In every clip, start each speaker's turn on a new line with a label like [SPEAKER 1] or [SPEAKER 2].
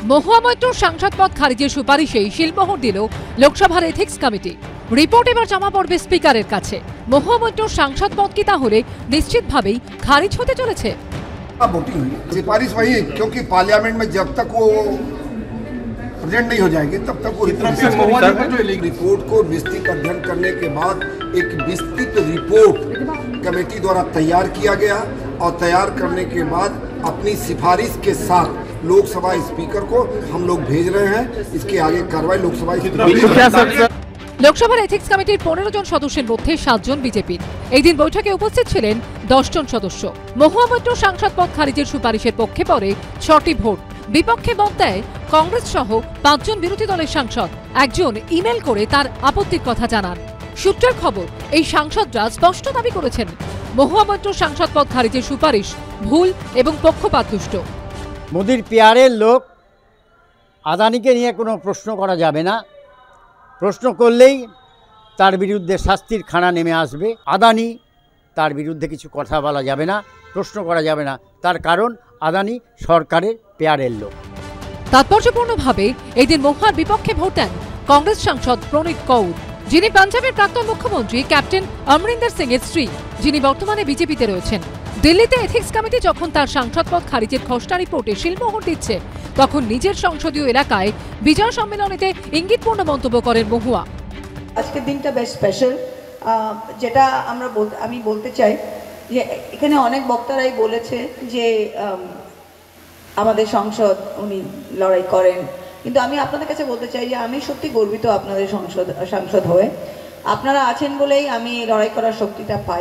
[SPEAKER 1] মহুয়া মৈত্র সাংসদ পদ খারিজের সুপারিশেই শিলমোহর দিল লোকসভার এথিক্স কমিটি। রিপোর্ট এবার জমা পড়বে স্পিকারের কাছে। মহুয়া মৈত্র সাংসদ পদ কি তাহলে নিশ্চিতভাবেই খারিজ হতে চলেছে?
[SPEAKER 2] वोटिंग हुई सिफारिश वही है, क्योंकि पार्लियामेंट में जब तक वो प्रेजेंट नहीं हो जाएगी तब तक वो रिपोर्ट को विस्तृत अध्ययन करने के बाद एक विस्तृत रिपोर्ट कमेटी द्वारा तैयार किया गया और तैयार करने के बाद अपनी सिफारिश के साथ लोकसभा स्पीकर को हम लोग भेज रहे हैं। इसके आगे कार्रवाई लोकसभा
[SPEAKER 1] লোকসভার এথিক্স কমিটির 15 জন সদস্যের মধ্যে 7 জন বিজেপির। এই দিন বৈঠকে উপস্থিত ছিলেন 10 জন সদস্য। মহুয়া মৈত্র সাংসদ পদ খারিজের সুপারিশের পক্ষে পড়ে 6টি ভোট, বিপক্ষে মত দেয় কংগ্রেস সহ 5 জন বিরোধী দলের সাংসদ। একজন ইমেল করে তার আপত্তির কথা জানান। সূত্রের খবর, এই সাংসদরা স্পষ্ট দাবি করেছেন মহুয়া মৈত্র সাংসদ পদ খারিজের সুপারিশ ভুল এবং পক্ষপাতদুষ্ট।
[SPEAKER 3] মোদির পিয়ারের লোক আদানিকে নিয়ে কোনো প্রশ্ন করা যাবে না। প্রশ্ন করলেই তার বিরুদ্ধে শাস্তির খানা নেমে আসবে। আদানি, তার বিরুদ্ধে কিছু কথা বলা যাবে না, প্রশ্ন করা যাবে না। তার কারণ আদানি সরকারের পেয়ারের লোক।
[SPEAKER 1] তাৎপর্যপূর্ণভাবে এদিন মহুয়ার বিপক্ষে ভোট দেন কংগ্রেস সাংসদ প্রণীত কৌর, যিনি পাঞ্জাবের প্রাক্তন মুখ্যমন্ত্রী ক্যাপ্টেন অমরিন্দর সিং এর স্ত্রী, যিনি বর্তমানে বিজেপিতে রয়েছেন। দিল্লিতে এথিক্স কমিটি যখন তার সাংসদ পদ খারিজের খসড়া রিপোর্টে শিলমোহর দিচ্ছে, তখন নিজের সংসদীয় এলাকায় বিজয় সম্মেলনীতে ইঙ্গিতপূর্ণ মন্তব্য করেন মহুয়া।
[SPEAKER 4] আজকের দিনটা বেশ স্পেশাল। যেটা আমি বলতে চাই যে এখানে অনেক বক্তারাই বলেছে যে আমাদের সংসদ উনি লড়াই করেন, কিন্তু আমি আপনাদের কাছে বলতে চাই যে আমি সত্যি গর্বিত আপনাদের সাংসদ হয়ে। আপনারা আছেন বলেই আমি লড়াই করার শক্তিটা পাই।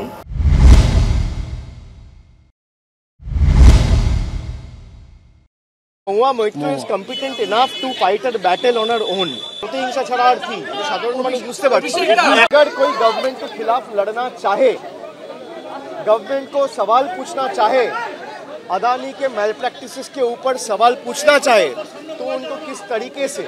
[SPEAKER 5] Mahua Moitra is competent enough to fight a battle on her own। প্রতিহিংসা ছাড়া আর কি সাধারণ মানুষ বুঝতে পারছে। अगर कोई गवर्नमेंट के खिलाफ लड़ना चाहे, गवर्नमेंट को सवाल पूछना चाहे, अदानी के मैल प्रैक्टिसेस के ऊपर सवाल पूछना चाहे, तो उनको किस तरीके से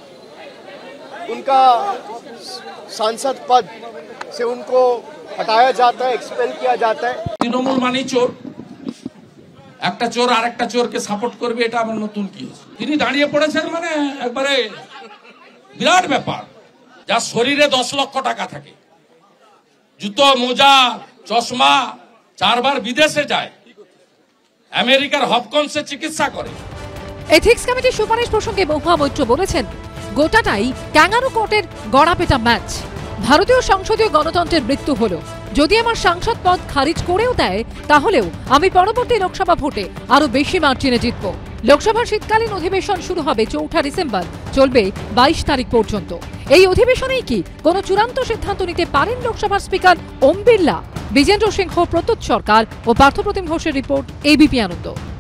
[SPEAKER 5] उनका सांसद पद से उनको हटाया जाता है, एक्सपेल किया जाता है।
[SPEAKER 6] तृणमूल मानी चोर, একটা চোর আর একটা চোরকে সাপোর্ট করবে, এটা আমার নতুন কি? তিনি দাঁড়িয়ে পড়েছেন মানে একবারে বিরাট ব্যাপার। যার শরীরে 10 লক্ষ টাকা থাকে, জুতো, মোজা, চশমা, 4 বার বিদেশে যায়, আমেরিকার হপকন্সে চিকিৎসা করে।
[SPEAKER 1] এথিক্স কমিটির সুপারিশ প্রসঙ্গে মহুয়া মৈত্র বলেছেন, গোটাটাই ক্যাঙ্গারু কোর্টের গড়াপেটা ম্যাচ। ভারতীয় সংসদীয় গণতন্ত্রের মৃত্যু হলো। যদি আমার সাংসদ পদ খারিজ করেও দেয়, তাহলেও আমি পরবর্তী লোকসভা ভোটে আরো বেশি মার্জিনে জিতব। লোকসভার শীতকালীন অধিবেশন শুরু হবে 4 ডিসেম্বর, চলবে 22 তারিখ পর্যন্ত। এই অধিবেশনেই কি কোনো চূড়ান্ত সিদ্ধান্ত নিতে পারেন লোকসভার স্পিকার ওম বিড়লা? বিজেন্দ্র সিংহ, প্রত্যুৎ সরকার ও পার্থপ্রতিম ঘোষের রিপোর্ট, এবিপি আনন্দ।